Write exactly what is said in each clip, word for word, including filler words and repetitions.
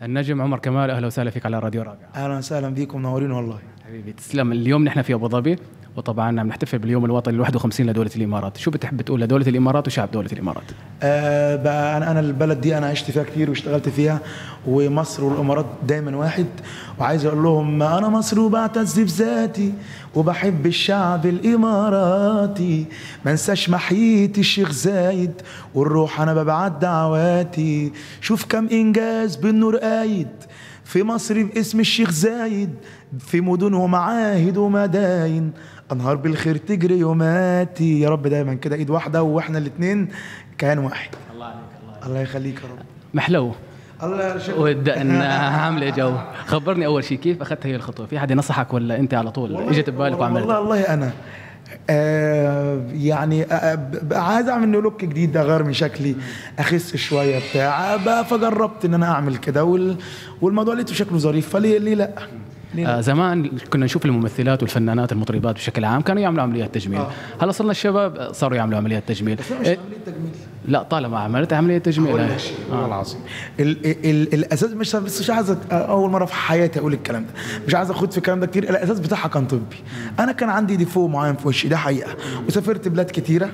النجم عمر كمال، اهلا وسهلا فيك على راديو رابع. اهلا وسهلا بيكم، منورين والله. حبيبي تسلم. اليوم نحن في ابو ظبي، وطبعا بنحتفل باليوم الوطني الواحد وخمسين لدولة الامارات. شو بتحب تقول لدولة الامارات وشعب دولة الامارات؟ آه بقى انا انا البلد دي انا عشت فيها كتير واشتغلت فيها، ومصر والامارات دايما واحد، وعايز اقول لهم انا مصر وبعتز بذاتي وبحب الشعب الاماراتي، ما انساش محية الشيخ زايد والروح انا ببعت دعواتي، شوف كم انجاز بالنور قايد في مصر باسم الشيخ زايد، في مدن ومعاهد ومداين انهار بالخير تجري يوماتي. يا رب دايما كده ايد واحده واحنا الاثنين كيان واحد. الله عليك. الله, الله يخليك يا رب. محلو. الله يرشدك. ودقنا عامله جو. خبرني اول شيء كيف اخذت هي الخطوه؟ في حد نصحك ولا انت على طول اجت ببالك وعملت؟ والله والله انا آه يعني آه عايز اعمل نيو لوك جديد، اغير من شكلي، اخس شويه بتاع بقى، فجربت ان انا اعمل كده وال والموضوع لقيته شكله ظريف، فليه ليه لا؟ آه زمان كنا نشوف الممثلات والفنانات المطربات بشكل عام كانوا يعملوا عمليات تجميل. آه. هلا صرنا الشباب صاروا يعملوا عمليات تجميل. بس مش إيه؟ عمليه تجميل. لا طالما عملت عمليه تجميل والله آه. العظيم ال ال الاساس مش بس مش عايز اول مره في حياتي اقول الكلام ده، مش عايز اخد في الكلام ده كتير. الاساس بتاعها كان طبي. انا كان عندي ديفو معين في وشي، ده حقيقه، وسافرت بلاد كتيره.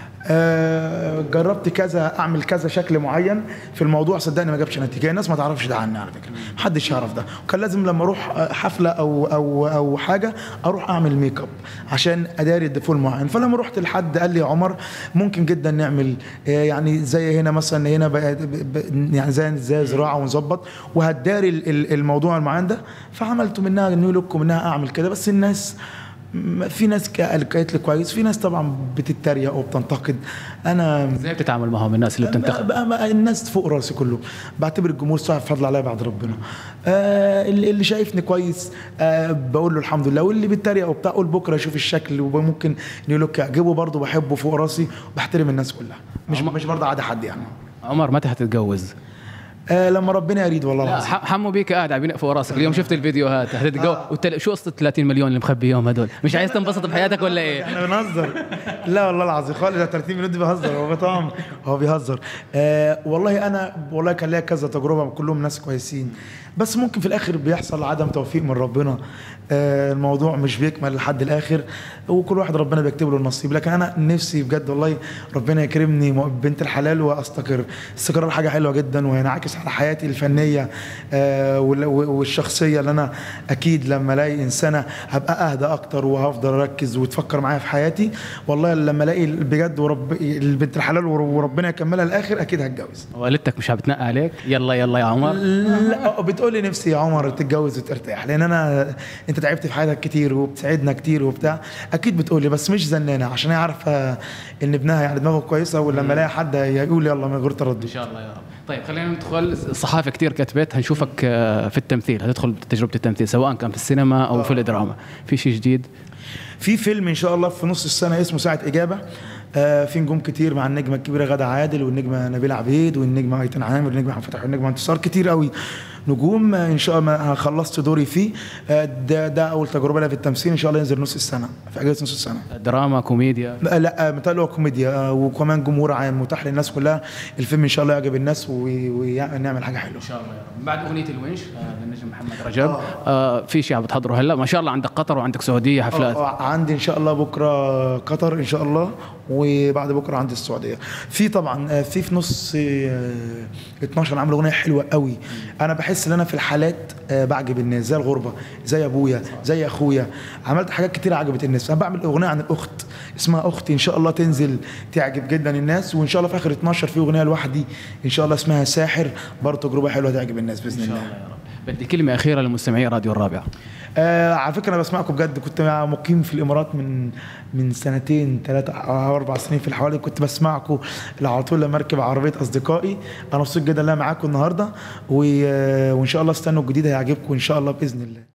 آه جربت كذا اعمل كذا شكل معين في الموضوع، صدقني ما جابش نتيجه. الناس ما تعرفش ده عني على فكره، محدش يعرف ده. وكان لازم لما اروح حفله او او او حاجه اروح اعمل ميك اب عشان اداري الديفول معين. فلما رحت لحد قال لي يا عمر ممكن جدا نعمل آه يعني زي هنا مثلا، هنا يعني زي زي زراعه ونظبط وهتداري الموضوع المعين ده. فعملت منها نيو لوك ومنها اعمل كده. بس الناس في ناس قالت لي كويس، في ناس طبعا بتتريق وبتنتقد. انا ازاي بتتعامل معهم الناس اللي بتنتقد؟ الناس فوق راسي كله، بعتبر الجمهور صاحب فضل عليا بعد ربنا. آه اللي شايفني كويس آه بقول له الحمد لله، واللي بيتريق وبتاع قول بكره اشوف الشكل وممكن نيو لوك يعجبه برضه، بحبه فوق راسي وبحترم الناس كلها، مش مش برضه عادي حد يعني. عمر متى هتتجوز؟ آه لما ربنا يريد والله العظيم. حمو بيك قاعد عم ينقف راسك اليوم، شفت الفيديوهات هتتجوز آه. وتل... شو قصه ثلاثين مليون اللي مخبيهم هدول؟ مش عايز تنبسط بحياتك ولا ايه؟ احنا بنهزر. لا والله العظيم خالص، ده ثلاثين مليون دي بهزر، هو طبعا هو بيهزر. آه والله انا والله كان ليا كذا تجربه كلهم ناس كويسين، بس ممكن في الاخر بيحصل عدم توفيق من ربنا. آه الموضوع مش بيكمل لحد الاخر، وكل واحد ربنا بيكتب له النصيب. لكن انا نفسي بجد والله ربنا يكرمني بنت الحلال واستقر. الاستقرار حاجه حلوه جدا وهينعكس على حياتي الفنيه آه والشخصيه، اللي انا اكيد لما الاقي انسانه هبقى اهدى اكتر وهفضل اركز وتفكر معايا في حياتي. والله لما الاقي بجد ورب البنت الحلال وربنا يكملها الاخر اكيد هتجوز. والدتك مش هتنقى عليك يلا يلا يا عمر؟ لا بتقول لي نفسي يا عمر تتجوز وترتاح، لان انا انت تعبت في حياتك كتير وبتساعدنا كتير وبتاع، اكيد بتقول لي، بس مش زنانه عشان هي عارفه ان ابنها يعني دماغه كويسه، ولما الاقي حد يقول يلا من غير تردد ان شاء الله يا رب. طيب خلينا ندخل. الصحافه كتير كتبت هنشوفك في التمثيل، هتدخل تجربه التمثيل سواء كان في السينما او في الدراما. في شيء جديد؟ في فيلم ان شاء الله في نص السنه اسمه ساعه اجابه. آه في نجوم كتير مع النجمه الكبيره غادة عادل والنجمه نبيله عبيد والنجمه ايتن عامر والنجمه محمد فتحي والنجمه انتصار، كتير قوي نجوم ان شاء الله خلصت دوري فيه. آه ده ده اول تجربه لي في التمثيل، ان شاء الله ينزل نص السنه في اجازه نص السنه. دراما كوميديا؟ لا متهيألي هو كوميديا آه وكمان جمهور عام متاح للناس كلها. الفيلم ان شاء الله يعجب الناس ونعمل حاجه حلوه ان شاء الله يا رب. بعد اغنيه الونش آه للنجم محمد رجب آه. آه في شيء عم بتحضره هلا ما شاء الله؟ عندك قطر وعندك سعوديه حفلات. آه آه عندي ان شاء الله بكره قطر ان شاء الله، وبعد بكره عندي السعوديه. في طبعا في في نص اتناشر عامل اغنيه حلوه قوي. انا بحس ان انا في الحالات بعجب الناس، زي الغربه، زي ابويا، زي اخويا. عملت حاجات كتير عجبت الناس. انا بعمل اغنيه عن الاخت اسمها اختي، ان شاء الله تنزل تعجب جدا الناس. وان شاء الله في اخر اتناشر في اغنيه لوحدي ان شاء الله اسمها ساحر، برضه تجربه حلوه تعجب الناس باذن الله. ان شاء الله يا رب. بدي كلمه اخيره لمستمعي راديو الرابع. آه على فكره انا بسمعكم بجد، كنت مقيم في الامارات من من سنتين ثلاثه او اربع سنين في الحوالي، كنت بسمعكم على طول لما اركب عربيه اصدقائي. انا مبسوط جدا ان انا معاكم النهارده، وان شاء الله استنوا الجديد هيعجبكم ان شاء الله باذن الله.